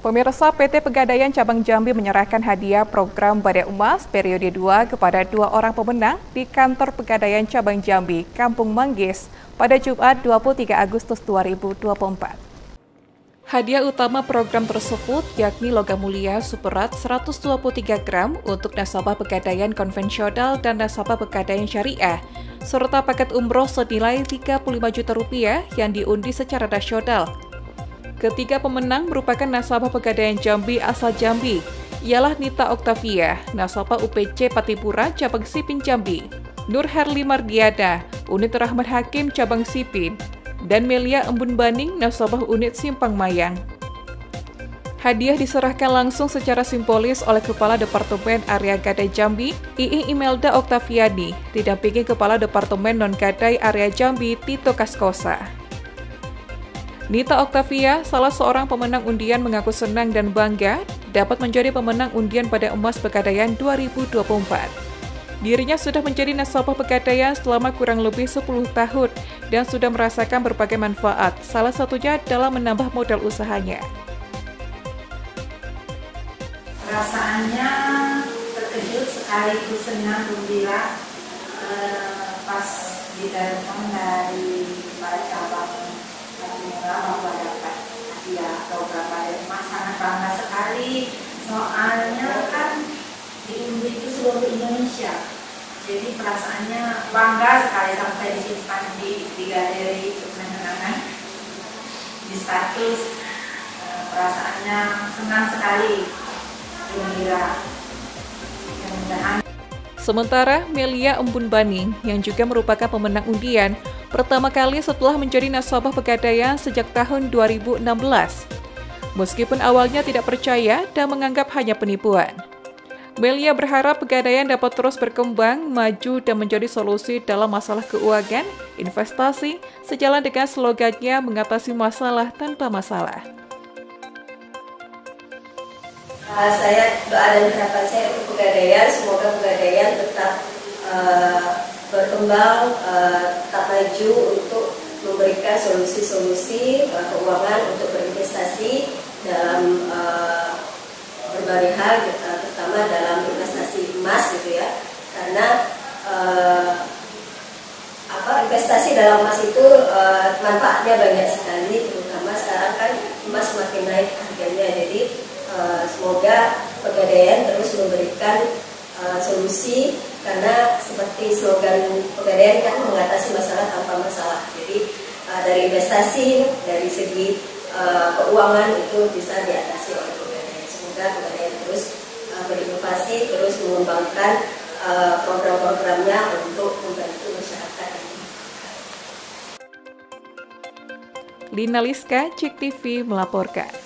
Pemirsa, PT Pegadaian Cabang Jambi menyerahkan hadiah program Badai Emas periode 2 kepada 2 orang pemenang di kantor Pegadaian Cabang Jambi, Kampung Manggis, pada Jumat 23 Agustus 2024. Hadiah utama program tersebut yakni logam mulia superat 123 gram untuk nasabah Pegadaian konvensional dan nasabah Pegadaian syariah, serta paket umroh senilai Rp35 juta yang diundi secara nasional. Ketiga pemenang merupakan nasabah Pegadaian Jambi asal Jambi, ialah Nita Oktavia, nasabah UPC Patipura Cabang Sipin Jambi, Nur Herli Mardiana, Unit Rahmat Hakim Cabang Sipin, dan Melia Embun Baning, nasabah Unit Simpang Mayang. Hadiah diserahkan langsung secara simbolis oleh Kepala Departemen Area Gadai Jambi, Iing Imelda Oktaviani, didampingi Kepala Departemen Non-Gadai Area Jambi, Tito Kaskosa. Nita Oktavia, salah seorang pemenang undian, mengaku senang dan bangga dapat menjadi pemenang undian Badai Emas Pegadaian 2024. Dirinya sudah menjadi nasabah Pegadaian selama kurang lebih 10 tahun dan sudah merasakan berbagai manfaat, salah satunya dalam menambah modal usahanya. Perasaannya terkejut sekaligus senang gembira pas ditelepon dari para cabang bahwa dapat hadiah program Badai Emas. Sangat bangga sekali, soalnya kan diundi itu seluruh Indonesia, jadi perasaannya bangga sekali sampai disimpan di galeri kenang-kenangan di status. Perasaannya senang sekali, gembira. Mudah-mudahan. Sementara Melia Embun Baning, yang juga merupakan pemenang undian, pertama kali setelah menjadi nasabah Pegadaian sejak tahun 2016. Meskipun awalnya tidak percaya dan menganggap hanya penipuan, Melia berharap Pegadaian dapat terus berkembang, maju, dan menjadi solusi dalam masalah keuangan, investasi, sejalan dengan slogannya mengatasi masalah tanpa masalah. Saya doa dan harapan saya untuk Pegadaian, semoga Pegadaian tetap berkembang, tetap maju untuk memberikan solusi-solusi keuangan untuk berinvestasi dalam berbagai hal, terutama dalam investasi emas gitu ya, karena investasi dalam emas itu manfaatnya banyak sekali, terutama sekarang kan emas semakin naik harganya. Jadi semoga Pegadaian terus memberikan solusi, karena seperti slogan Pegadaian kan mengatasi masalah tanpa masalah. Jadi dari investasi, dari segi keuangan itu bisa diatasi oleh Pegadaian. Semoga Pegadaian terus berinovasi, terus mengembangkan program-programnya untuk membantu masyarakat. Lina Liska, Cek TV melaporkan.